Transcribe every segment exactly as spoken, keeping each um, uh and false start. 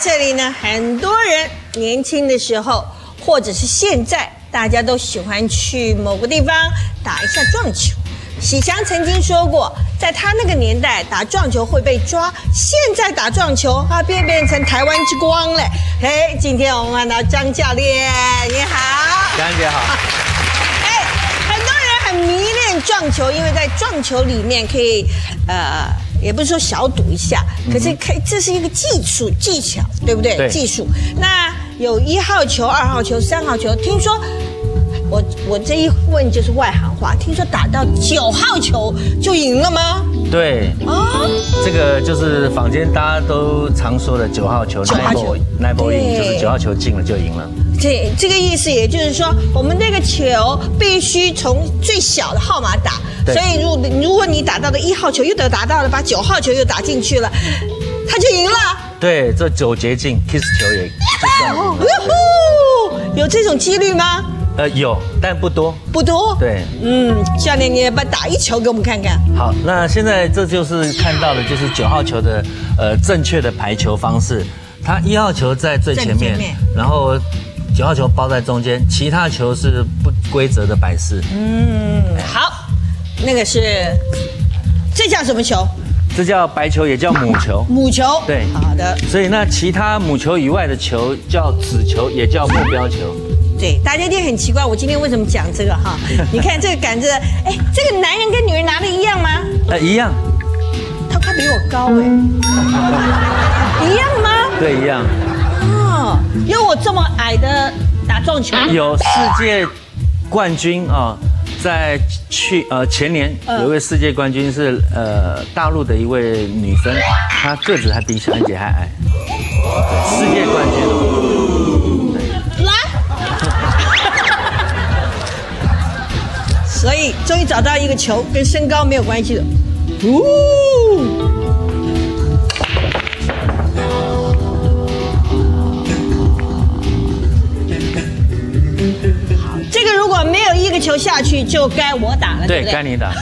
这里呢，很多人年轻的时候，或者是现在，大家都喜欢去某个地方打一下撞球。喜祥曾经说过，在他那个年代打撞球会被抓，现在打撞球他变变成台湾之光了。嘿，今天我们看到张教练，你好， 张姐好。 哎，很多人很迷恋撞球，因为在撞球里面可以，呃。也不是说小赌一下，可是可以，这是一个技术技巧，对不对？ 对， 技术。那有一号球、二号球、三号球，听说我我这一问就是外行话，听说打到九号球就赢了吗？ 对，哦，这个就是坊间大家都常说的九号球，九号球 nine ball in，就是九号球进了就赢了。 这这个意思，也就是说，我们这个球必须从最小的号码打。所以，如如果你打到的一号球又得打到了，把九号球又打进去了，他就赢了。对， 这九节进 ，kiss 球也就算赢了。 有这种几率吗？ 呃，有，但不多。 不多。 对， 嗯，教练，你也把打一球给我们看看。 好，那现在这就是看到的，就是九号球的呃正确的排球方式。它一号球在最前面，然后九号球包在中间，其他球是不规则的摆饰。 嗯，好。那个是，这叫什么球？ 这叫白球，也叫母球。 母球。对，好的。 所以那其他母球以外的球叫子球，也叫目标球。 对，大家一定很奇怪，我今天为什么讲这个哈？你看这个杆子，哎，这个男人跟女人拿的一样吗？ 呃，一样。 他快比我高哎。一样吗？ 对，一样。 哦，有我这么矮的打撞球？ 有世界冠军啊。在去呃前年有一位世界冠军是呃大陆的一位女生，她个子还比小安姐还矮，对，世界冠军哦。 来，所以终于找到一个球跟身高没有关系的。呜。这个如果没有一个球下去，就该我打了，对不对？ 对，该你打。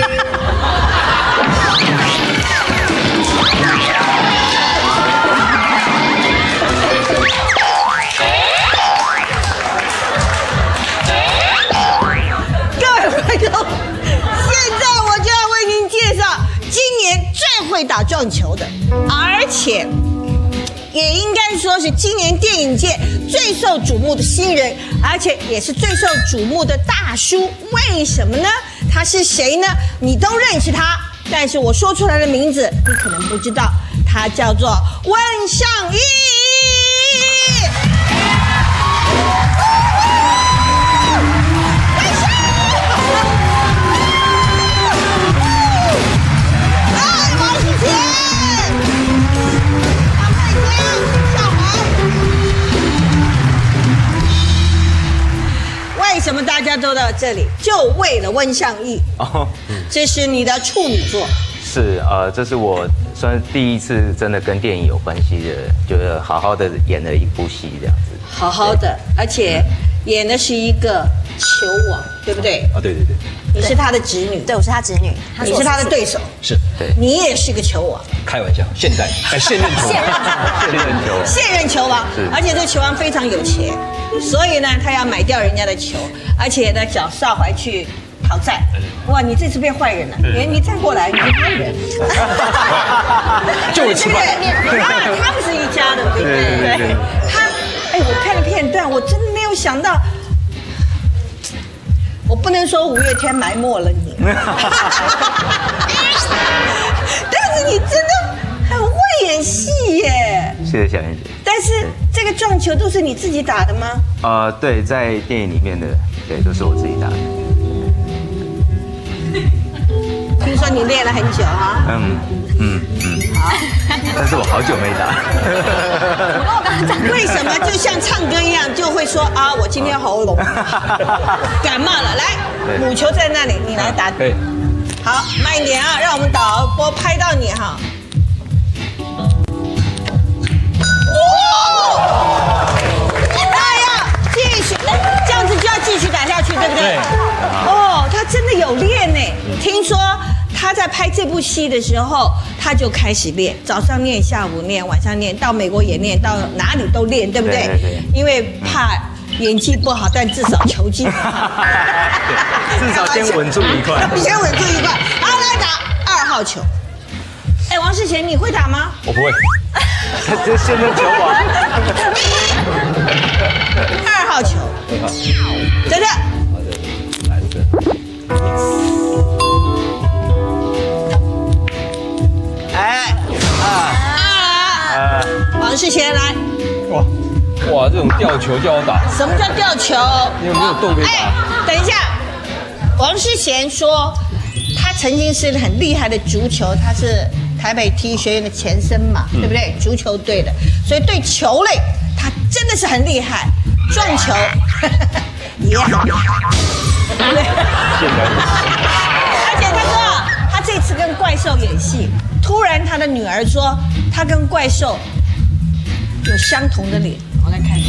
各位观众，现在我就要为您介绍今年最会打撞球的，而且也应该说是今年电影界最受瞩目的新人，而且也是最受瞩目的大叔。为什么呢？他是谁呢？你都认识他，但是我说出来的名字你可能不知道，他叫做温尚义。为什么大家都到这里？就为了温尚义哦，这是你的处女作。 是呃，这是我算是第一次真的跟电影有关系的，就是好好的演了一部戏这样子。 好好的，而且演的是一个球王，对不对？ 啊，对对对。 你是他的侄女， 对，我是他侄女， 你是他的对手， 是，对。 你也是个球王。 开玩笑，现代哎，现任球王，现任球王， 现任球王，而且这球王非常有钱，所以呢，他要买掉人家的球，而且呢，找少怀去讨债。哇，你这次变坏人了！你你再过来，你是坏人。 就我吃饭。 他们是一家的，对不对？对。他，哎，我看了片段，我真的没有想到。我不能说五月天埋没了你，但是你真的很会演戏耶！ 谢谢小燕姐。 但是这个撞球都是你自己打的吗？ 呃，对，在电影里面的，对，都是我自己打的。 听说你练了很久啊？ 嗯嗯嗯。好，但是我好久没打。 为什么就像唱歌一样，就会说啊，我今天喉咙感冒了？来，母球在那里，你来打。 对。 好，慢一点啊，让我们导播拍到你哈。哦！那要继续，这样子就要继续打下去，对不对？对。哦，他真的有练呢。听说他他在拍这部戏的时候，他就开始练，早上练，下午练，晚上练，到美国也练，到哪里都练，对不对？ 对对对因为怕演技不好，但至少球技好。 至少先稳住一块。 先稳住一块。好，来打二号球。哎，王世贤，你会打吗？ 我不会，这现任球王。 二号球，等等。 来这。哎啊啊！王世贤来。 哇哇，这种吊球叫我打， 什么叫吊球？ 你有没有洞可以打？ 哎，等一下，王世贤说他曾经是很厉害的足球，他是台北体育学院的前身嘛，对不对？足球队的，所以对球类他真的是很厉害，撞球也很厉害，对不对？而且他说他这次跟怪兽演戏，突然他的女儿说他跟怪兽有相同的脸，我来看。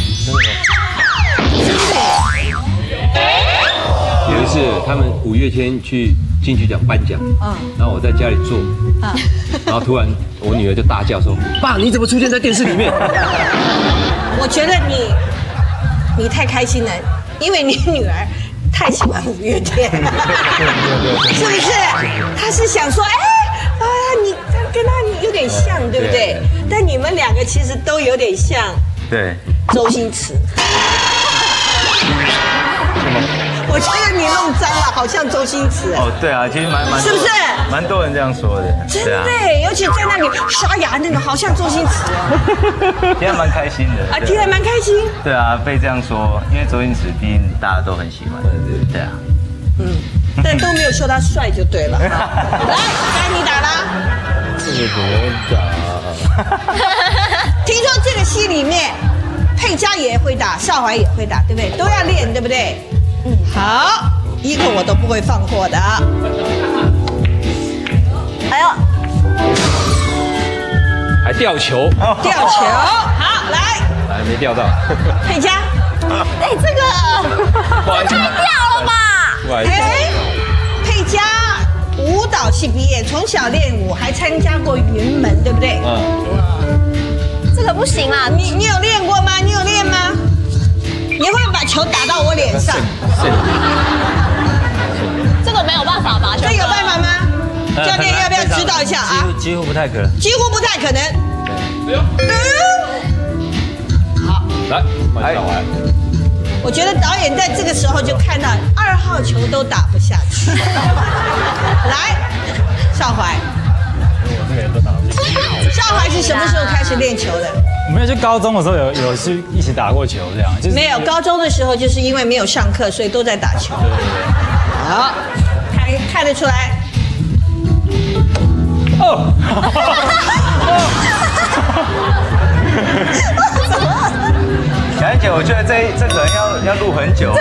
有一次他们五月天去金曲奖颁奖，嗯，然后我在家里做，啊，然后突然我女儿就大叫说：“爸，你怎么出现在电视里面？” 我觉得你你太开心了，因为你女儿太喜欢五月天，是不是？她是想说，哎，啊，你她跟她有点像，对不对？但你们两个其实都有点像， 对， 周星驰。我觉得你弄脏了，好像周星驰。 哦，对啊，其实蛮蛮， 是不是？ 蛮多人这样说的， 真的，尤其在那里刷牙那个，好像周星驰。 听还蛮开心的啊，听还蛮开心。 对啊，被这样说，因为周星驰毕竟大家都很喜欢。对啊。 嗯，但都没有说他帅就对了。来，该你打啦。 这个怎么打？ 听说这个戏里面，佩嘉也会打，少华也会打，对不对？都要练，对不对？嗯，好，一个我都不会放过的。哎呦， 还吊球， 吊球，好，来， 还没吊到。 佩嘉，哎，这个太掉了吧？哎，佩嘉舞蹈系毕业，从小练舞，还参加过云门，对不对？ 嗯， 这个不行啦， 你你有练过吗？你有练吗？你会把球打到我脸上？ 这个没有办法吧？ 这有办法吗？教练要不要指导一下啊？ 几乎不太可能。 几乎不太可能。好， 来，慢上来。 我觉得导演在这个时候就看到二号球都打不下去。来，少怀。 我这个人都打不进去。 少怀是什么时候开始练球的？ 我们就高中的时候有有去一起打过球，这样就是没有。高中的时候就是因为没有上课，所以都在打球。 对对对。 好，看看得出来。 哦。 小燕姐，我觉得这这可能要要录很久。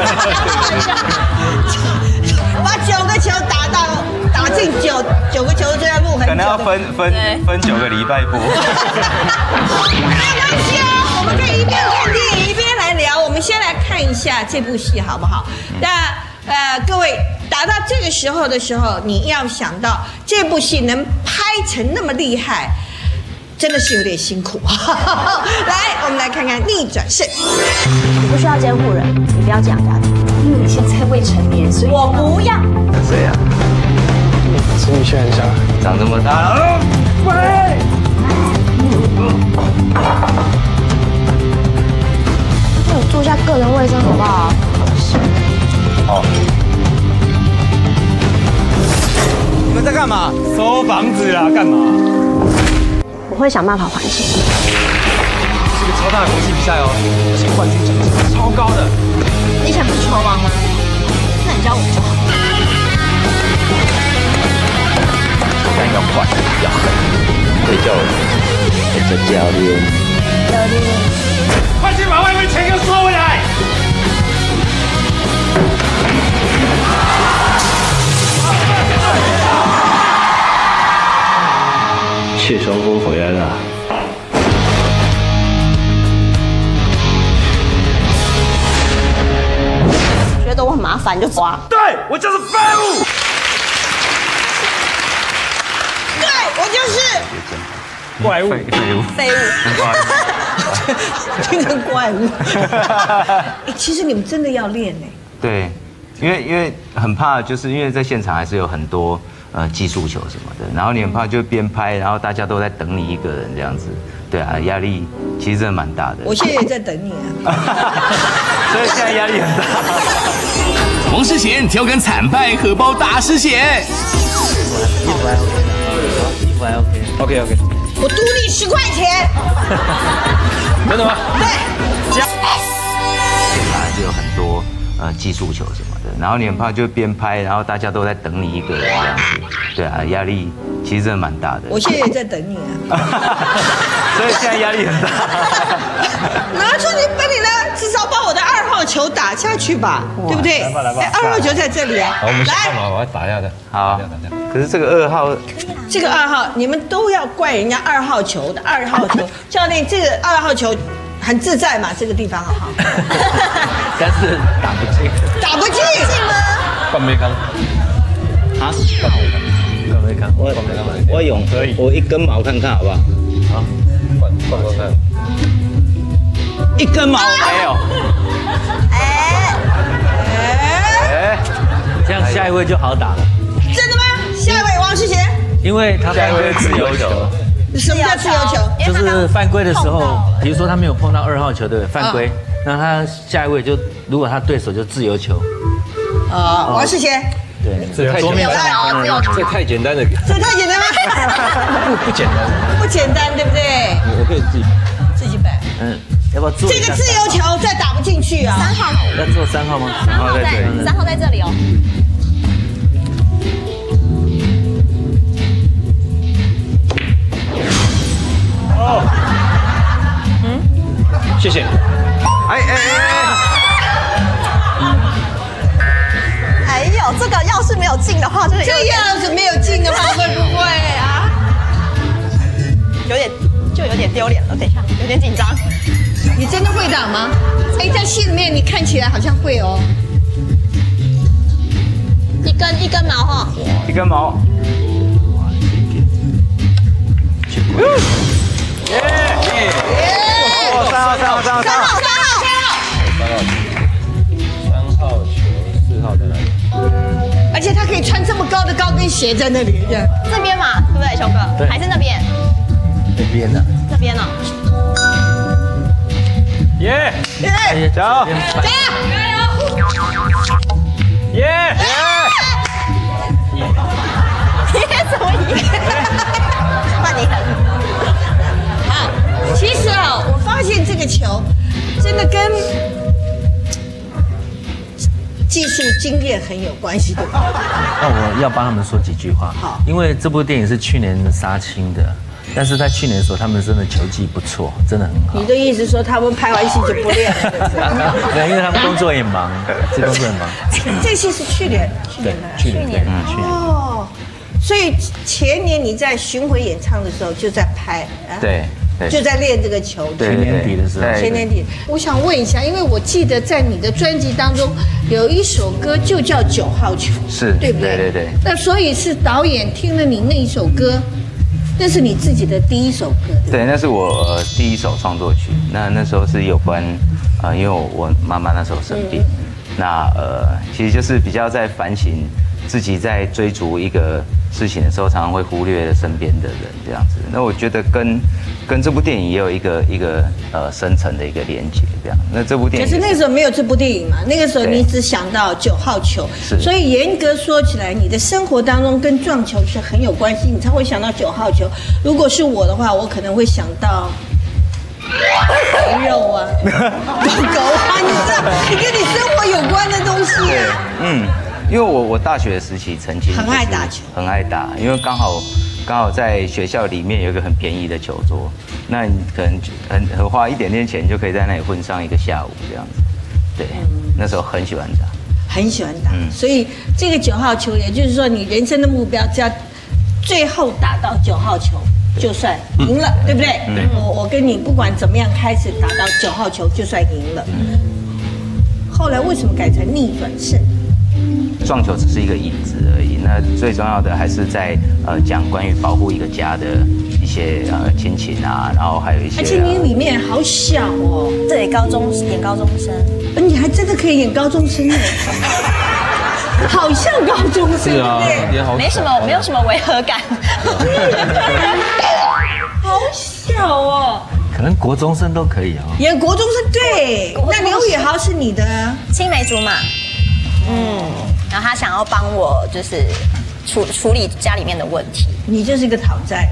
把九个球打到打进九九个球就要录很久。 可能要分分分九个礼拜播。没关系啊，我们可以一边看电影一边来聊。我们先来看一下这部戏好不好？那呃，各位打到这个时候的时候，你要想到这部戏能拍成那么厉害。真的是有点辛苦。来，我们来看看逆转胜。 你不需要监护人，你不要这样家庭，因为你现在未成年，所以我不要。 谁呀？ 是你轩小孩， 长这么大了。喂。 那你做一下个人卫生好不好？ 好。 你们在干嘛？收房子啦，干嘛？ 我会想办法还钱。 是个超大的国际比赛哦，而且冠军奖金超高的。 你以前不是球王吗？那你教我就好。 但要快，要狠，会叫我这教练。 教练， 快去把外面钱给我收回来！ 谢双峰回来了。 觉得我很麻烦就抓。 对，我就是废物。 怪物， 废废物， 废物。 变成怪物。哎，其实你们真的要练呢。 对，因为因为很怕，就是因为在现场还是有很多呃技术球什么的，然后你很怕就边拍，然后大家都在等你一个人这样子，对啊，压力其实真的蛮大的。 我现在也在等你啊， 所以现在压力很大。 王世贤调侃惨败，荷包大失血。 衣服还 OK， 衣服还 OK。 OK OK， 我赌你十块钱。 真的吗？ 对。 现场还是有很多呃技术球什么的，然后你很怕就边拍，然后大家都在等你一个人这样子，对啊，压力其实真的蛮大的。 我现在也在等你啊， 所以现在压力很大。 拿出你本领来，至少把我的二号球打下去吧，对不对？ 来吧来吧哎二号球在这里啊， 好，我们先看来， 好，我要打一下的。 好打一下打一下。 可是这个二号， 这个二号你们都要怪人家二号球的二号球，教练这个二号球很自在嘛，这个地方好好， 但是打不进， 打不进吗？ 灌杯缸， 啊， 有没有看？ 我我用可以我一根毛看看好不好？ 好， 灌灌灌看。 一根毛没有。 哎， 哎， 这样下一位就好打了， 真的吗？下一位王世贤， 因为他犯规自由球， 什么叫自由球？ 就是犯规的时候，比如说他没有碰到二号球对不对？犯规，那他下一位就如果他对手就自由球， 啊，王世贤， 对， 这太桌面简单上这太简单了， 这太简单吗？ 不不简单。 不简单，对不对？ 我可以自己。 自己摆。 嗯，要不要做一下这个自由球再打不进去啊！ 三号， 要做三号吗？ 三号在，三号在这里哦。 哦。嗯，谢谢。 哎哎哎！ 哎呦，这个要是没有进的话，就是这样子没有进的话，会不会啊？ 有点就有点丢脸了。等一下，有点紧张。 你真的会打吗？哎，在戏里面你看起来好像会哦。 一根一根毛哈。 一根毛。耶耶！哦，三号三号三号三号三号三号。 三号球，四号在哪里？ 而且他可以穿这么高的高跟鞋在那里，这样。 这边嘛，对不对，熊哥？ 对还是那边？ 这边的， 这边哦。 耶耶， 走， 加油！ 耶！ 耶什么耶？换你很。 啊，其实啊，我发现这个球真的跟技术经验很有关系，对吧？ 那我要帮他们说几句话。 好， 因为这部电影是去年杀青的，但是在去年的时候，他们真的球技不错，真的很好。 你的意思说他们拍完戏就不练了？ 对，因为他们工作也忙，这工作也忙。 这戏是去年，去年的。 去年，对，嗯，去年。 哦，所以前年你在巡回演唱的时候就在拍，啊对对， 就在练这个球。 对去年底的时候， 对前年底，我想问一下，因为我记得在你的专辑当中有一首歌就叫《九号球》， 是对不对？ 对对对。 那所以是导演听了你那一首歌，那是你自己的第一首歌，对不对？ 对，那是我呃第一首创作曲。那那时候是有关，呃，因为我我妈妈那时候生病，那呃其实就是比较在反省自己在追逐一个事情的时候，常常会忽略了身边的人这样子。那我觉得跟跟这部电影也有一个一个呃深层的一个连接这样。那这部电影可是那时候没有这部电影嘛，那个时候对你只想到九号球， 是所以严格说起来，你的生活当中跟撞球是很有关系，你才会想到九号球。如果是我的话，我可能会想到肥肉啊、狗啊，你知道，你跟你生活有关的东西。 嗯，因为我我大学时期曾经很爱打球， 很爱打，因为刚好刚好在学校里面有一个很便宜的球桌，那你可能很很花一点点钱就可以在那里混上一个下午这样子。对，那时候很喜欢打， 很喜欢打， 嗯所以这个九号球，也就是说你人生的目标，只要最后打到九号球，就算赢了，对不对？ 对我我跟你不管怎么样开始打到九号球，就算赢了。后来为什么改成逆转胜？ 撞球只是一个影子而已。那最重要的还是在呃讲关于保护一个家的一些呃亲情啊，然后还有一些。 而且你里面好小哦， 对，高中演高中生， 你还真的可以演高中生呢，好像高中生， 是啊， 对不对？ 也好， 没什么，没有什么违和感。 好小哦， 可能国中生都可以哦。 演国中生对。那刘宇豪是你的啊， 青梅竹马，嗯，然后他想要帮我就是处处理家里面的问题。 你就是一个讨债。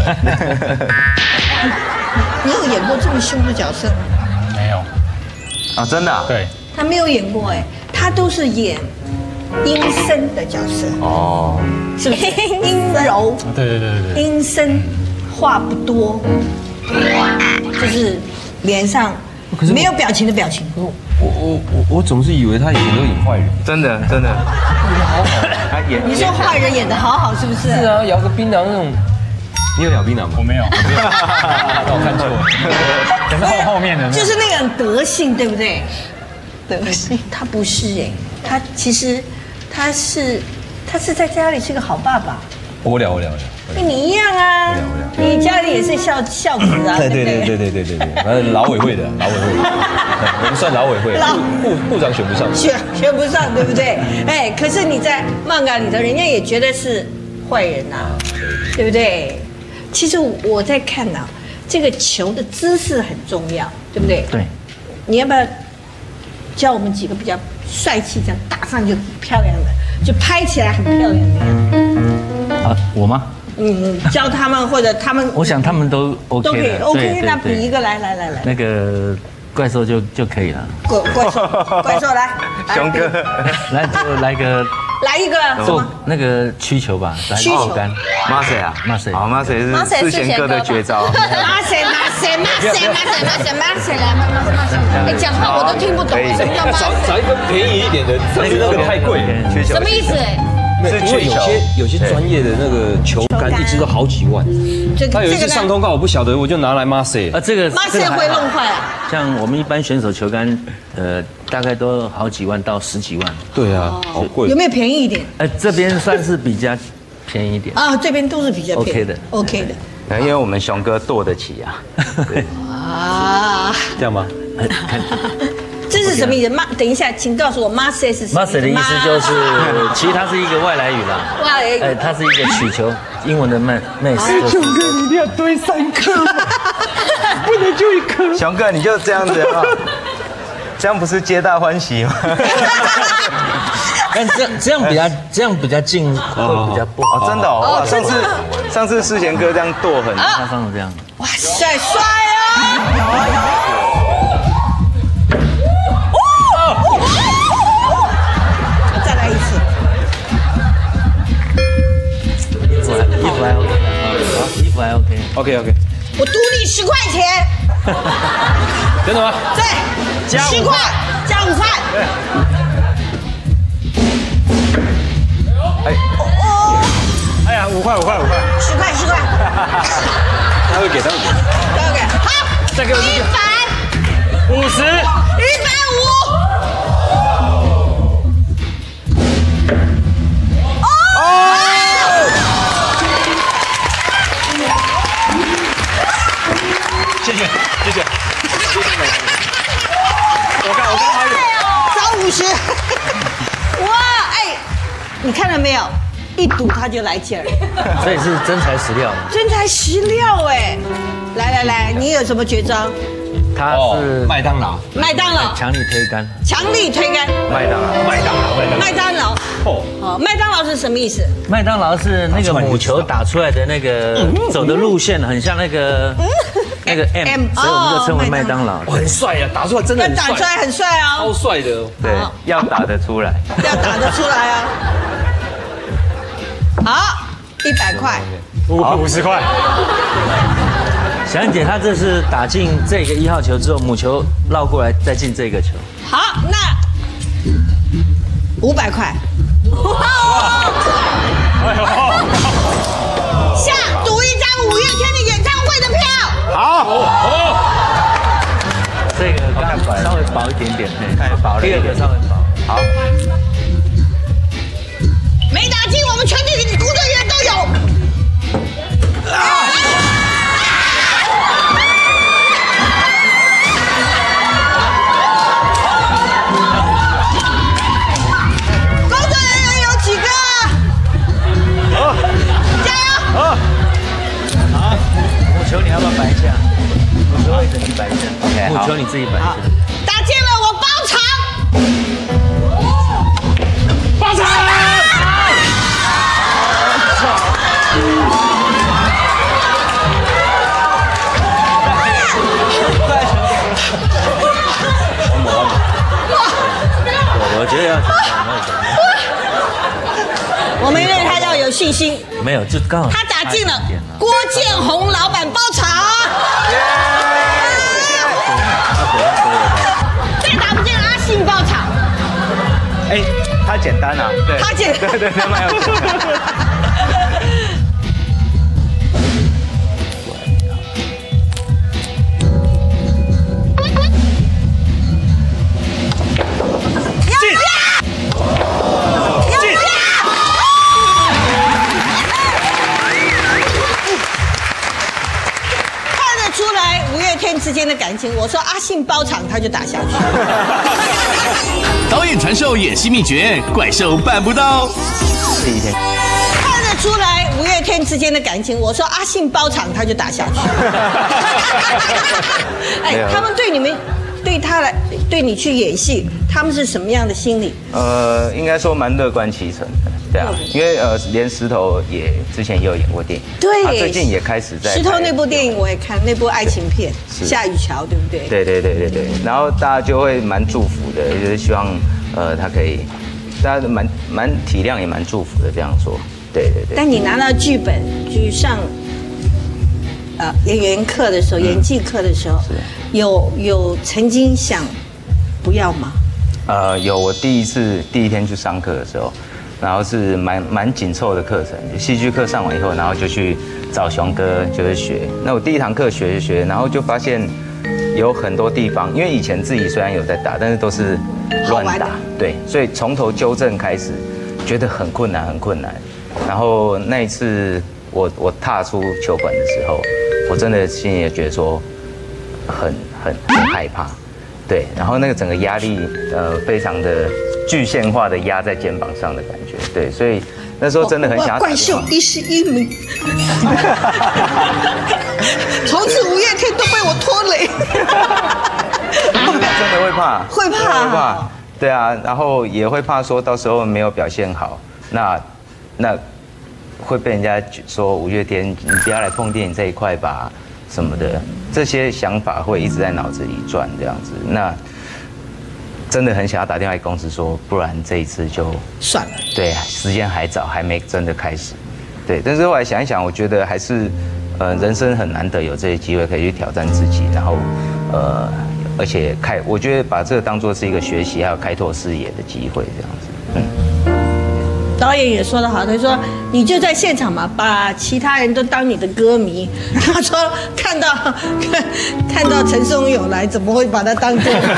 你有演过这么凶的角色吗？ 没有， 啊，真的、啊？ 对， 他没有演过哎，他都是演阴森的角色， 哦， 是不是？阴柔， 对对对对对， 阴森，话不多，就是脸上没有表情的表情。 我我我我总是以为他以前都演坏人。 真的真的，他演你说坏人演得好好，是不是？ 是啊，摇个槟榔那种。你有咬槟榔吗？ 我没有，我没有，那我看错了，可是后后面的就是那种德性，对不对？德性，他不是哎，他其实他是他是在家里是个好爸爸， 我了我了我了。 跟你一样啊，你家里也是孝孝子啊， 对对不对对对对对对对，反正老委会的老委会，我们算老委会，部部长选不上， 选选不上，对不对？哎，可是你在漫画里头，人家也觉得是坏人呐，对不对？其实我在看呐，这个球的姿势很重要，对不对？ 对， 你要不要教我们几个比较帅气，这样打上就漂亮的，就拍起来很漂亮的样子？ 啊，我吗？ 嗯，教他们或者他们， 我想他们都 OK 都可以的 OK。那比一个来来来来， 那个怪兽就就可以了。 怪怪兽怪兽来， 熊哥， 来就来个来一个什做么？ 那个曲球吧，来曲球干。 马谁啊？ 马谁好，马谁是马谁是世贤哥的绝招。 马谁马谁马谁马谁马谁马谁来马马马谁？哎，讲话我都听不懂，什么叫马找找一个便宜一点的，但是那个太贵。 曲球什么意思？ 因为有些有些专业的那个球杆一支都好几万， 这他有一次上通告我不晓得，我就拿来 Marseille。 啊，这个马谁会弄坏啊？ 像我们一般选手球杆，呃，大概都好几万到十几万。 对啊，好贵有。没有便宜一点？ 呃，这边算是比较便宜一点。 啊，这边都是比较便宜 OK 的 ，OK 的。 因为我们熊哥剁得起啊。 啊， 这样吗？ 这是什么意思？马，等一下，请告诉我 ，Marseille 是什么 Marseille 的意思就是，其实它是一个外来语啦。 哇， 哎，它是一个曲球，英文的 m a s 熊哥你一定要堆三颗，不能就一颗。 熊哥你就这样子啊，这样不是皆大欢喜吗？ 但这样这样比较这样比较近会比较不好。 哦，真的哦，哇上次上次世贤哥这样剁很， 他放成这样。 哇塞，帅啊！再来一次。 衣服还衣服还 OK， 衣服还 OK。 OK OK， 我赌你十块钱。 真的吗？ 对，十块加午饭。 哎， 哎呀，五块五块五块， 十块十块， 他会给，他会给。 都给。好， 再给我一百， 五十， 一百五。 谢谢谢谢，我看我看还有。 找五十。哇，哎，你看到没有？一赌他就来劲儿， 所以是真材实料。 真材实料哎！来来来，你有什么绝招？ 它是麦当劳。 麦当劳强力推杆。 强力推杆， 麦当劳， 麦当劳，麦当劳。 麦当劳。 哦， 哦，麦当劳是什么意思？ 麦当劳是那个母球打出来的那个走的路线，很像那个那个 M，所以我们就称为麦当劳。 很帅呀，打出来真的要很帅， 打出来很帅超哦， 帅的。 对，要打得出来。 要打得出来啊。好，一百块。 五五十块， 小燕姐她这是打进这个一号球之后，母球绕过来再进这个球。 好，那五百块。下赌一张五月天的演唱会的票。 好， 这个刚刚稍微薄一点点，太薄了。第二个稍微薄。 好， 你要不要摆一下？我说位置你摆一下。 OK， 我求你自己摆一下。 打进了，我包场。 包场！ 我觉得要我们对他要有信心。 没有，就刚好他打进了，郭建宏老板包场。再打不进阿信包场。 哎，他简单啊，对， 他简单， 对对对，蛮有趣的。 之间的感情，我说阿信包场，他就打下去。 导演传授演戏秘诀，怪兽办不到。 第一天看得出来五月天之间的感情，我说阿信包场，他就打下去。哎，他们对你们，对他来，对你去演戏，他们是什么样的心理？ 呃，应该说蛮乐观其成的。对啊，因为呃，连石头也之前也有演过电影， 对， 他最近也开始在石头那部电影我也看，那部爱情片《夏雨桥》，对不对？ 对对对对对，然后大家就会蛮祝福的，就是希望呃他可以，大家蛮蛮体谅也蛮祝福的这样说，对对对。 但你拿到剧本去上呃演员课的时候，演技课的时候，有有曾经想不要吗？ 呃，有，我第一次第一天去上课的时候。然后是蛮蛮紧凑的课程，戏剧课上完以后，然后就去找熊哥就是学。那我第一堂课学一学，然后就发现有很多地方，因为以前自己虽然有在打，但是都是乱打，对，所以从头纠正开始，觉得很困难，很困难。然后那一次我我踏出球馆的时候，我真的心里也觉得说很很很害怕，对，然后那个整个压力呃非常的。具现化的压在肩膀上的感觉，对，所以那时候真的很想要。 怪兽一十一名，从此五月天都被我拖累。 真的会怕， 会怕， 会怕，对啊，然后也会怕说到时候没有表现好，那那会被人家说五月天你不要来碰电影这一块吧什么的，这些想法会一直在脑子里转这样子，那。真的很想要打电话给公司说，不然这一次就算了。 对，时间还早，还没真的开始。对，但是后来想一想，我觉得还是，呃，人生很难得有这些机会可以去挑战自己，然后，呃，而且开，我觉得把这个当作是一个学习还有开拓视野的机会，这样子。嗯。 导演也说得好，他说你就在现场嘛，把其他人都当你的歌迷。他说看到看看到陈松勇来，怎么会把他当歌迷？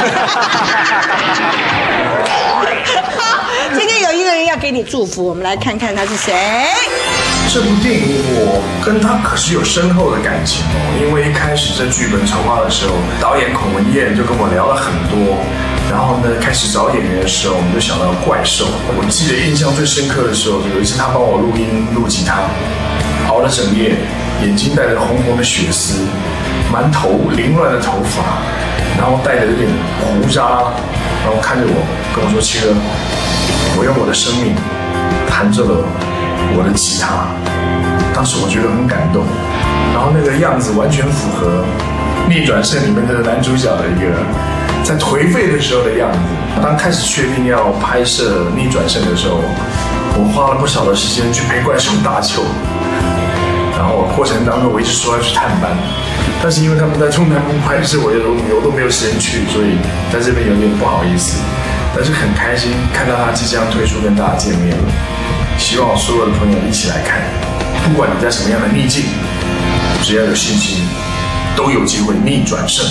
今天有一个人要给你祝福，我们来看看他是谁。 这部电影我跟他可是有深厚的感情哦，因为一开始在剧本筹划的时候，导演孔文燕就跟我聊了很多。然后呢，开始找演员的时候，我们就想到怪兽。我记得印象最深刻的时候，有一次他帮我录音录吉他，熬了整夜，眼睛带着红红的血丝，满头凌乱的头发，然后带着有点胡渣，然后看着我跟我说：“七哥，我用我的生命弹着了我的吉他。”当时我觉得很感动，然后那个样子完全符合《逆转胜》里面的男主角的一个。在颓废的时候的样子。当开始确定要拍摄《逆转胜》的时候，我花了不少的时间去陪怪兽打球，然后过程当中我一直说要去探班，但是因为他们在中南部拍摄，我也都我都没有时间去，所以在这边有点不好意思。但是很开心看到他即将推出跟大家见面了，希望所有的朋友一起来看，不管你在什么样的逆境，只要有信心，都有机会逆转胜。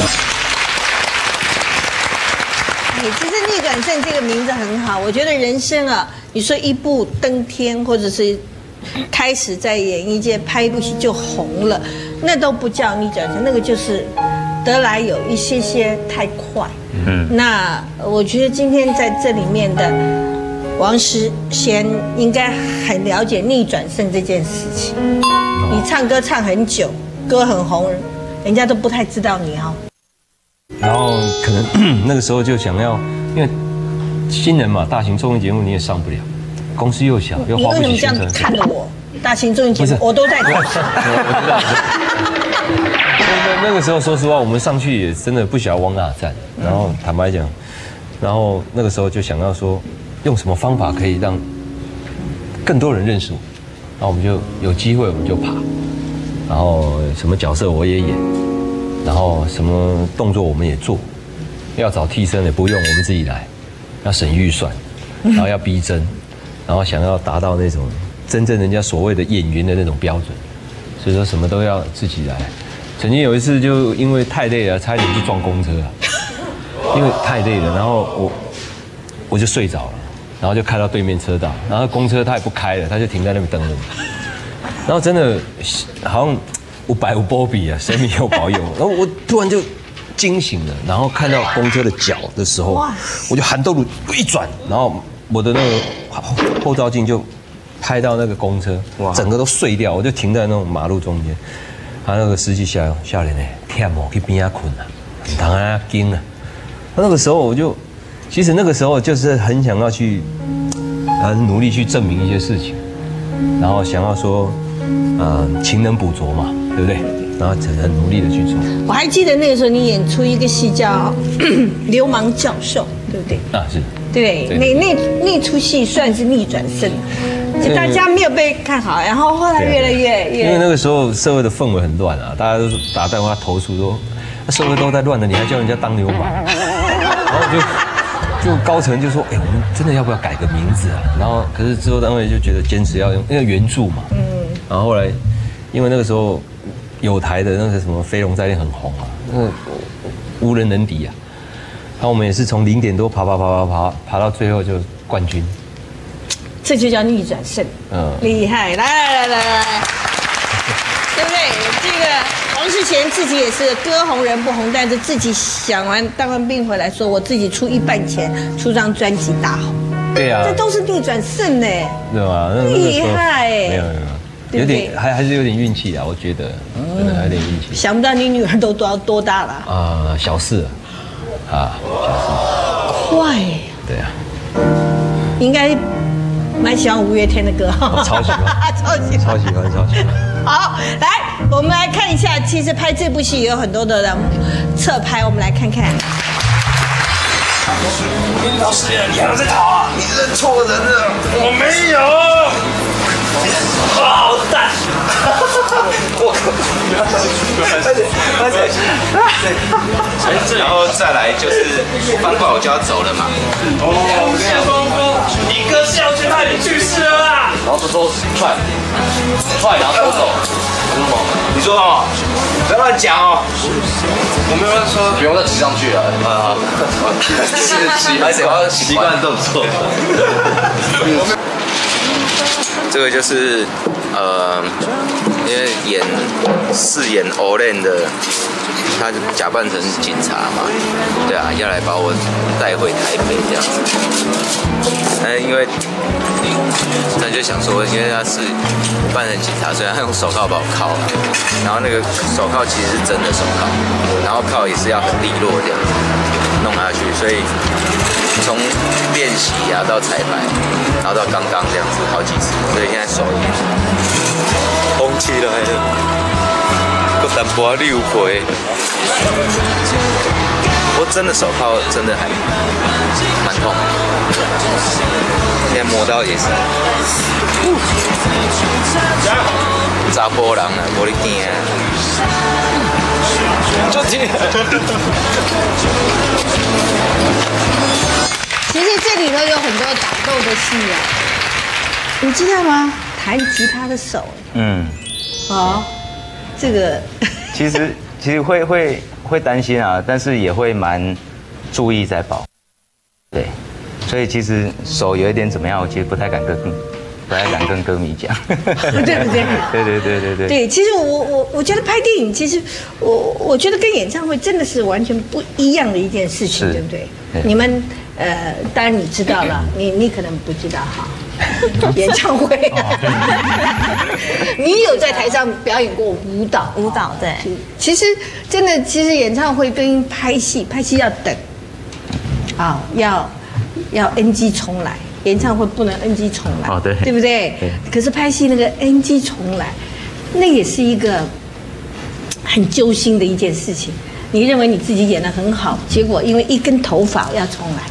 其实逆转胜这个名字很好，我觉得人生啊，你说一步登天，或者是开始在演艺界拍一部戏就红了，那都不叫逆转胜，那个就是得来有一些些太快。嗯，那我觉得今天在这里面的王诗贤应该很了解逆转胜这件事情。你唱歌唱很久， 歌很红，人家都不太知道你哈。 然后可能那个时候就想要，因为新人嘛，大型综艺节目你也上不了，公司又小，又你为什么这样看着我？大型综艺节目我都在看。 我知道。那那个时候，说实话，我们上去也真的不晓得往哪站。然后坦白讲，然后那个时候就想要说，用什么方法可以让更多人认识我。然后我们就有机会，我们就爬。然后什么角色我也演，然后什么动作我们也做。要找替身也不用，我们自己来。要省预算，然后要逼真，然后想要达到那种真正人家所谓的演员的那种标准，所以说什么都要自己来。曾经有一次就因为太累了，差一点去撞公车啊，因为太累了，然后我我就睡着了，然后就开到对面车道，然后公车他也不开了，他就停在那边等我们，然后真的好像五百五波比啊，神明有保佑，然后我突然就惊醒了，然后看到公车的脚的时候，我就喊豆乳一转，然后我的那个后照镜就拍到那个公车，整个都碎掉，我就停在那种马路中间。他那个司机下下来呢，忝哦，去边啊困啊，唔通啊惊啊。那个时候我就，其实那个时候就是很想要去，很努力去证明一些事情，然后想要说，呃，勤能补拙嘛，对不对？然后很努力的去做。 我还记得那个时候你演出一个戏叫《流氓教授》，对不对？ 啊，是。 对，那那那出戏算是逆转胜，就大家没有被看好，然后后来越来越越。 因为那个时候社会的氛围很乱啊，大家都打电话投诉说，社会都在乱了，你还叫人家当流氓，然后就就高层就说，哎，我们真的要不要改个名字啊？然后可是制作单位就觉得坚持要用，因为原著嘛，嗯，然后后来因为那个时候。有台的那个什么《飞龙在天》很红啊，那个无人能敌啊。然后我们也是从零点多爬爬爬爬爬爬到最后就冠军， 这就叫逆转胜，嗯，厉害！来来来来来，对不对？这个王世贤自己也是歌红人不红，但是自己想完当完兵回来说，我自己出一半钱出张专辑大红， 对啊， 这都是逆转胜呢， 对吧？ 厉害！ 没有没有。有点还还是有点运气啊，我觉得真的还有点运气。 想不到你女儿都多多大了啊？小四啊，小四。 快。 对啊。 应该蛮喜欢五月天的歌哈。 超喜欢， 超喜欢， 超喜欢，超喜欢。 好，来我们来看一下，其实拍这部戏有很多的人侧拍，我们来看看。 老师，你还在逃啊？你认错人了，我没有。好蛋！我靠！ 然后再来就是翻过来我就要走了嘛。 哦，谢峰峰，你哥是要去派你去世了啦！ 然后就说踹，踹，然后收走。 你说哦，不要乱讲哦。 我没有乱说， 不用再骑上去了。啊， 是而且我要习惯动作。这个就是呃，因为演饰演 Olen 的，他假扮成警察嘛，对啊，要来把我带回台北这样子。但因为他就想说，因为他是扮成警察，所以他用手铐把我铐了，然后那个手铐其实是真的手铐，然后铐也是要很利落这样子弄下去，所以从练习啊到彩排，然后到刚刚这样子好几次，所以现在手红起来了，个淡薄六回。我真的手铐真的还蛮痛的，现在磨刀也是。查甫人啊，无你惊啊！就这。 其实这里头有很多打斗的戏啊，你知道吗？弹吉他的手，嗯，好，这个其实其实会会会担心啊，但是也会蛮注意在保，对，所以其实手有一点怎么样，我其实不太敢跟不太敢跟歌迷讲， 对不对？ 对对对对对。 对，其实我我我觉得拍电影，其实我我觉得跟演唱会真的是完全不一样的一件事情，对不对？ 你们呃，当然你知道了，你你可能不知道哈。演唱会、啊，你有在台上表演过舞蹈？ 舞蹈对， 其实真的，其实演唱会跟拍戏，拍戏要等，啊、哦，要要 N G 重来，演唱会不能 N G 重来， 哦对， 对不对？对。可是拍戏那个 N G 重来，那也是一个很揪心的一件事情。你认为你自己演得很好，结果因为一根头发要重来。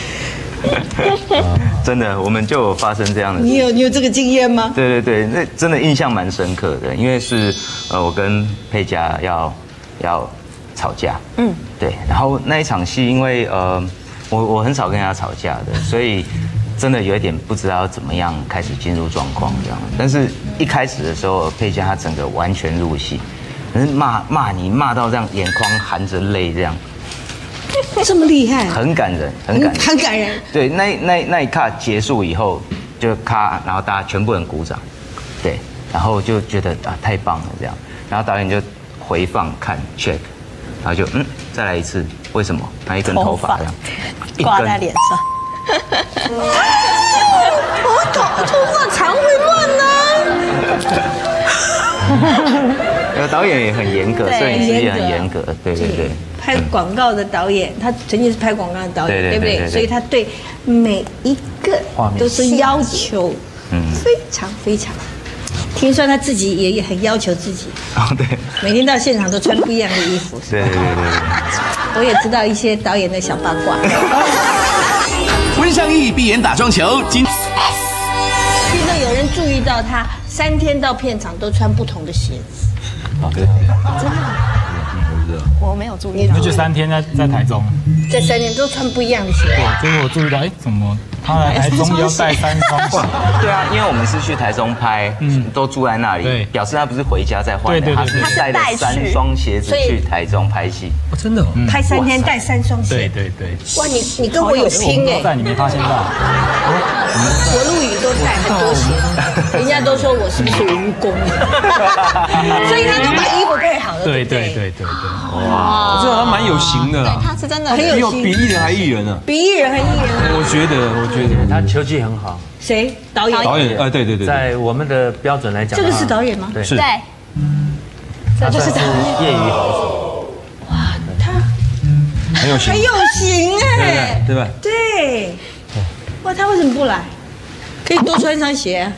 真的，我们就有发生这样的事。 你有你有这个经验吗？ 对对对，那真的印象蛮深刻的，因为是呃，我跟佩嘉要要吵架，嗯，对，然后那一场戏，因为呃，我我很少跟人家吵架的，所以真的有一点不知道怎么样开始进入状况这样。但是一开始的时候，佩嘉她整个完全入戏，可是骂骂你骂到这样，眼眶含着泪这样。 这么厉害， 很感人，很感人， 很感人。 对，那那那一刻结束以后，就咔，然后大家全部人鼓掌，对，然后就觉得啊太棒了这样，然后导演就回放看 check， 然后就嗯再来一次，为什么？拿一根头发这样， 挂在脸上。 我头头发常会乱呢。 呃，导演也很严格，摄影师也很严格，对对对。 拍广告的导演，他曾经是拍广告的导演，对不对？所以他对每一个都是要求，非常非常。听说他自己也也很要求自己，哦对，每天到现场都穿不一样的衣服。 对对对对。 我也知道一些导演的小八卦。 温尚义闭眼打撞球，今。 听说有人注意到他三天到片场都穿不同的鞋子。 啊对。 真的。 我没有注意到， 那就三天在在台中， 这三天都穿不一样的鞋。 对，就是我注意到，哎，怎么他来台中要带三双鞋？ 对啊，因为我们是去台中拍，嗯，都住在那里，表示他不是回家再换的，他是带了三双鞋子去台中拍戏。 哦，真的， 拍三天带三双鞋。 对对对。 哇，你你跟我有拼哎！ 在你没发现到？ 我录影都带很多鞋，人家都说我是不是蜈蚣？所以他都把衣服配好了。 对对对对对。 哇，这他蛮有型的啦。 他是真的很有型， 比艺人还艺人呢。 比艺人还艺人。 我觉得，我觉得他球技很好。 谁？导演。 导演，哎，对对对。 在我们的标准来讲， 这个是导演吗？ 对， 是。 这就是业余好手。 哇，他很有型， 很有型哎， 对吧？ 对。哇，他为什么不来？可以多穿一双鞋。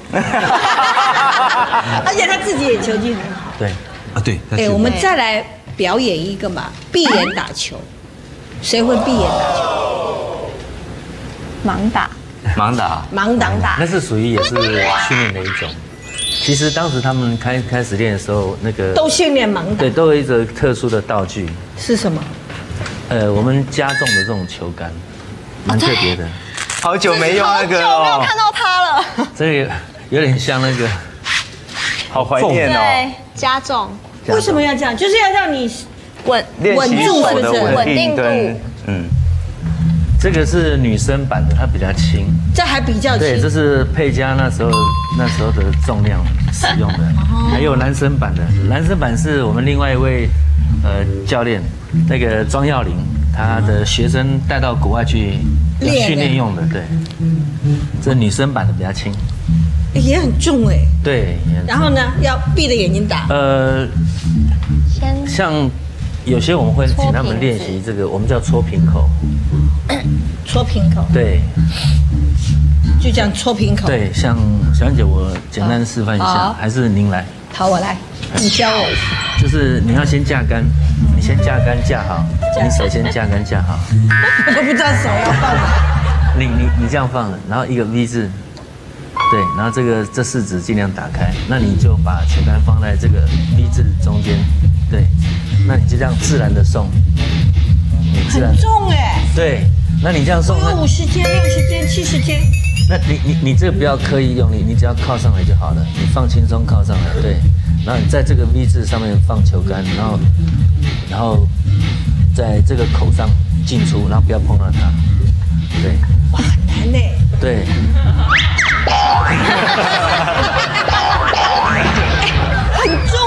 而且他自己也球技很好。 对。 啊，对。 哎，我们再来表演一个嘛，闭眼打球。谁会闭眼打球？ 盲打。 盲打。 盲打打。 那是属于也是训练的一种。其实当时他们开开始练的时候，那个都训练盲打。 对，都有一个特殊的道具。 是什么？ 呃，我们加重的这种球杆，蛮特别的。 好久没用那个哦，没有看到它了。 这个有点像那个， 好怀念哦。 对，加重。 为什么要这样？就是要让你稳稳住，是不是？ 稳定度。 嗯。 这个是女生版的，它比较轻。 这还比较轻。 对，这是佩嘉那时候那时候的重量使用的。还有男生版的，男生版是我们另外一位呃教练，那个庄耀林，他的学生带到国外去训练用的。对，这女生版的比较轻， 也很重哎。 对。 然后呢，要闭着眼睛打。 呃，像有些我们会请他们练习这个，我们叫搓瓶口。 搓瓶口。对。就这样搓瓶口。 对，像小燕姐，我简单示范一下，还是您来？ 好，我来，你教我一下。 就是你要先架杆，你先架杆架好，你手先架杆架好。 我不知道手要放哪。 你你你这样放了，然后一个 V 字，对，然后这个这四指尽量打开，那你就把球杆放在这个 V 字中间，对，那你就这样自然的送，你自然。 很重哎。 对，那你这样送。 我有五十肩、六十肩、七十肩。 那你你你这个不要刻意用力，你只要靠上来就好了，你放轻松靠上来，对，然后你在这个 V 字上面放球杆，然后然后在这个口上进出，然后不要碰到它，对。 哇，很难呢。 对。 很重哎。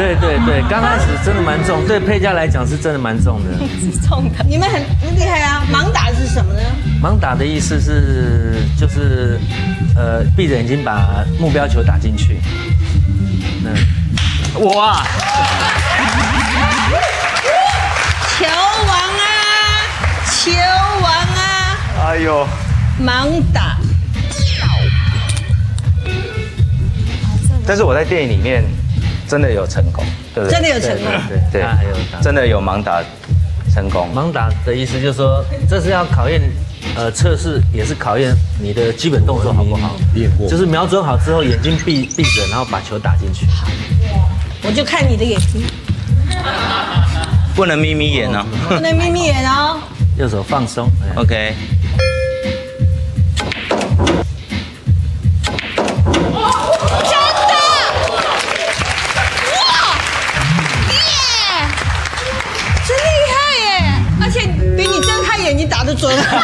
对对对，刚开始真的蛮重，对佩佳来讲是真的蛮重的。 重的。 你们很很厉害啊！盲打是什么呢？ 盲打的意思是就是呃闭着眼睛把目标球打进去。那哇！ 球王啊，球王啊！ 哎呦， 盲打。 但是我在电影里面真的有成功，对不对？ 真的有成功。 对对，还有真的有盲打成功。 盲打的意思就是说，这是要考验呃测试，也是考验你的基本动作好不好。 练过， 就是瞄准好之后，眼睛闭闭着，然后把球打进去。 我就看你的眼睛， 不能眯眯眼哦， 不能眯眯眼哦。 右手放松。 OK。 眼睛打得准，哇！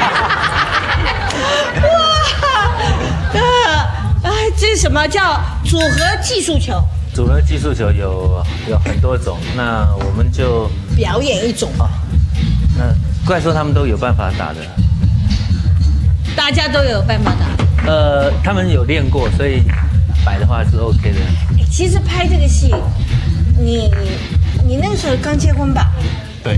呃，哎，这是什么叫组合技术球？ 组合技术球有有很多种，那我们就表演一种啊。 那怪兽他们都有办法打的， 大家都有办法打。 呃，他们有练过，所以摆的话是 OK 的。 其实拍这个戏，你你那个时候刚结婚吧？ 对。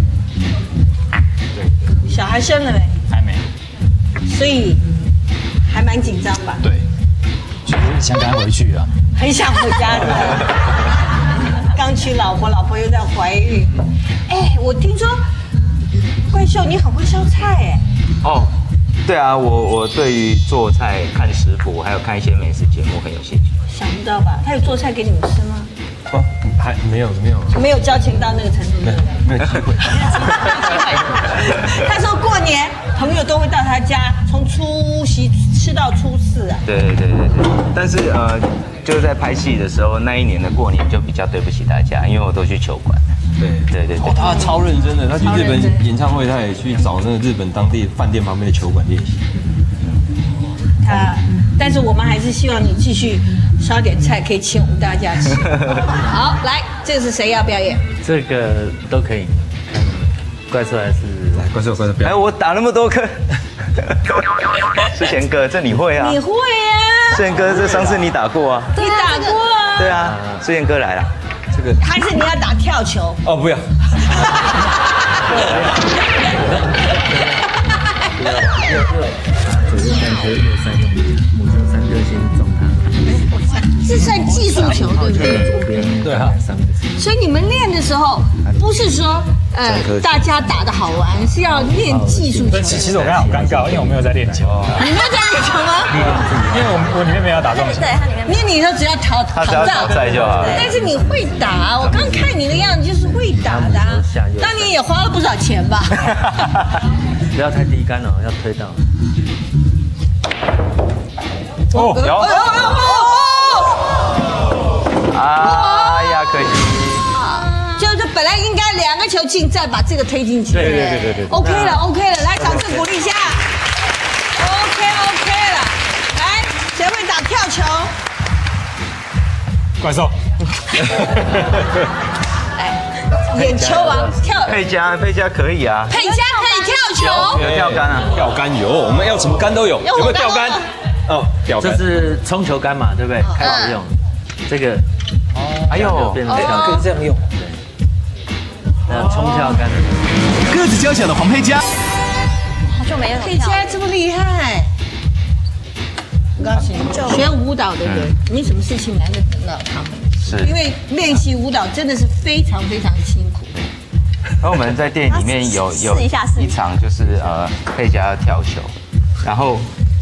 小孩生了没？ 还没， 所以还蛮紧张吧？ 对，就是想赶回去啊， 很想回家的。刚娶老婆，老婆又在怀孕。哎，我听说怪兽你很会烧菜哎。 哦，对啊，我我对于做菜、看食谱，还有看一些美食节目很有兴趣。 想不到吧？他有做菜给你们吃吗？ 哦，还没有没有没有交情到那个程度， 没有没有机会。 他说过年朋友都会到他家，从除夕吃到初四啊。 对对对对对。但是呃，就是在拍戏的时候，那一年的过年就比较对不起大家，因为我都去球馆。 对对对对。 哦，他超认真的，他去日本演唱会，他也去找那个日本当地饭店旁边的球馆练习。 他，但是我们还是希望你继续烧点菜，可以请我们大家吃。好，来，这个是谁要表演？ 这个都可以，怪兽还是来怪兽怪兽表演。 哎，我打那么多颗。世贤哥，这你会啊？ 你会啊？ 世贤哥，这上次你打过啊？ 你打过啊？ 对啊，世贤哥来了。 这个还是你要打跳球？ 哦，不要。 左右三颗，右三颗，母球三颗星中它。 是算技术球对不对？ 左边对啊，三个星。 所以你们练的时候，不是说呃大家打的好玩，是要练技术球。 其实我刚才好尴尬，因为我没有在练球。 你没有在练球吗？ 因为我我里面没有打撞球。 对，它里面。 因为你说只要讨他只要讨债就好了。 但是你会打，我刚看你的样子就是会打的。当年也花了不少钱吧？ 不要太低杆哦，要推到。 哦，有。哎呀，可惜。 就是本来应该两个球进，再把这个推进去。 对对对对对。 OK 了 ，OK 了，来掌声鼓励一下。OK OK 了，来，谁会打跳球？ 怪兽。 哎，眼球王跳。 佩佳，佩佳可以啊。 佩佳可以跳球。 有跳杆啊， 跳杆有，我们要什么杆都有。有没有吊杆？哦，吊杆。 这是冲球杆嘛，对不对？开始用这个。哦， 哎呦， 变成跳杆这样用。 对。那冲跳杆。 个子娇小的黄佩佳。 好久没有佩佳这么厉害。我告诉你，学舞蹈的人没什么事情难得等到他们。 是。 因为练习舞蹈真的是非常非常辛苦。 而我们在店里面有有一场就是呃佩佳要跳球，然后。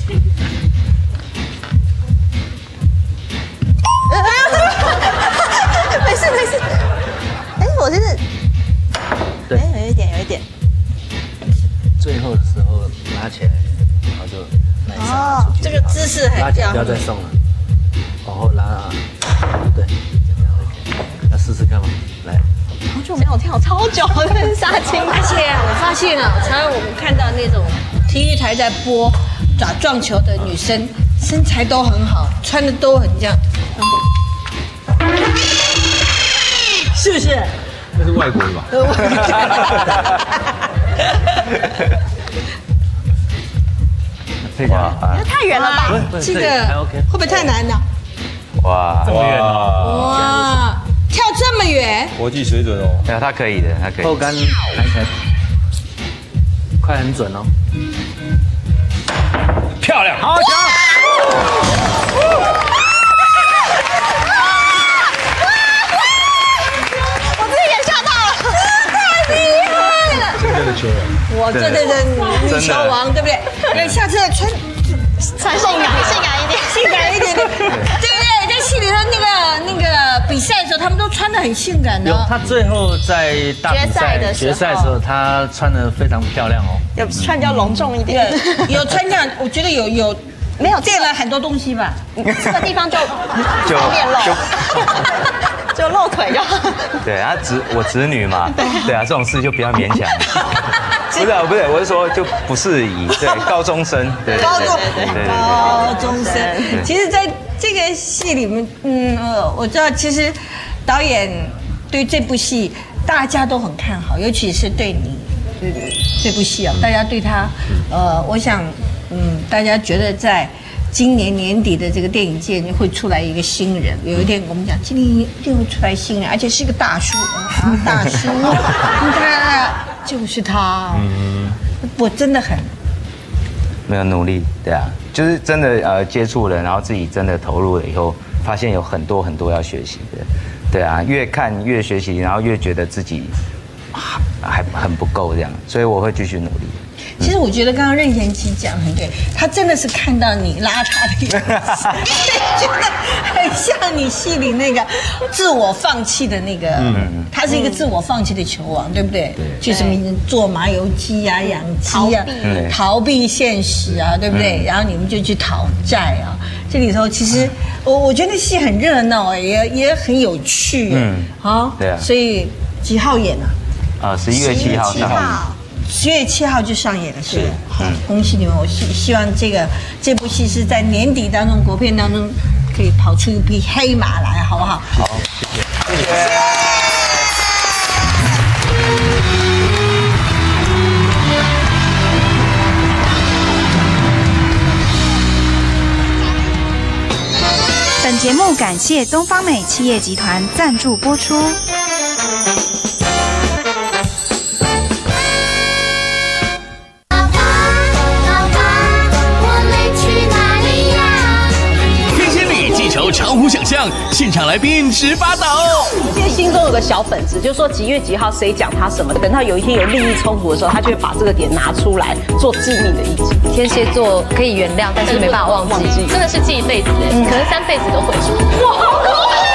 没事没事，哎，我真的， 对， 哎，有一点有一点。 最后的时候拉起来，然后就拉一下出去。 这个姿势拉很要。 起来不要再送了，往后拉，对，要试试看吗？来。 好久没有跳，超久了，杀青。 而且我发现啊，常常我们看到那种体育台在播打撞球的女生，身材都很好，穿的都很这样。 是？ 那是外国的吧？ 佩佳， 太远了吧？ 这个还 OK， 会不会太难呢？ 哇， 这么远哦， 哇，跳这么远， 国际水准哦。 对啊，他可以的，他可以。 后杆弹起来快很准哦， 漂亮， 好强！ 我自己也吓到了，太厉害了！ 真正的球王。 我这对的女球王，对不对？那下次穿穿性感，性感一点， 性感一点的，对不对？在戏里头那个那个比赛的时候，他们都穿的很性感的有哦。 他最后在大比决赛赛的时候决赛的时候，他穿的非常漂亮哦。 有穿比较隆重一点。 对，有穿这样，我觉得有有没有垫了很多东西吧？ 这个地方就就面露，就露腿就好。 对啊，侄我侄女嘛，对啊，这种事就不要勉强。不是啊，不是，我是说就不适宜，对，高中生，对， 高中对对对高中生，其实在这个戏里面，嗯，呃，我知道，其实导演对这部戏大家都很看好，尤其是对你，对对，这部戏啊，大家对他，呃，我想，嗯，大家觉得在今年年底的这个电影界会出来一个新人，有一天我们讲今年一定会出来新人，而且是一个大叔啊，大叔，你看，就是他，嗯，我真的很。 没有努力，对啊，就是真的呃接触了，然后自己真的投入了以后，发现有很多很多要学习的，对啊，越看越学习，然后越觉得自己还还很不够这样，所以我会继续努力。 其实我觉得刚刚任贤齐讲很对，他真的是看到你邋遢的样子，觉得很像你戏里那个自我放弃的那个，嗯，他是一个自我放弃的球王，对不对？对，就什么做麻油鸡啊、养鸡啊，逃避现实啊，对不对？然后你们就去讨债啊，这里头其实我我觉得戏很热闹，也也很有趣，嗯，好， 对啊， 所以几号演啊？ 啊，十一月七号上映。 十月七号就上演了，是吧？好，恭喜你们！我希希望这个这部戏是在年底当中，国片当中可以跑出一匹黑马来，好不好？ 好，谢谢，谢谢。 本节目感谢东方美企业集团赞助播出。 超乎想象，现场来宾直发抖。 因为心中有个小本子，就是说几月几号谁讲他什么，等到有一天有利益冲突的时候，他就会把这个点拿出来做致命的一击。 天蝎座可以原谅，但是没办法忘记，真的是记一辈子，嗯，可能三辈子都会。哇，好酷！